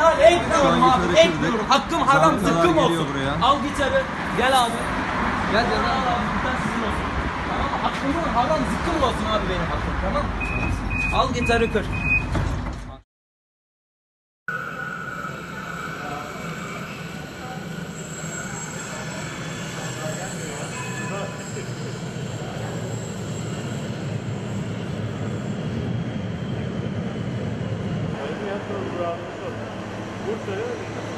Yani ekliyorum abi, ekliyorum. Hakkım haram zıkkım olsun. Al gitarı, gel abi. Gel canım. Al abi, gitar sizin olsun. Tamam mı? Hakkımın haram zıkkım olsun abi benim hakkım, tamam mı? Al gitarı kır. Bursa'ya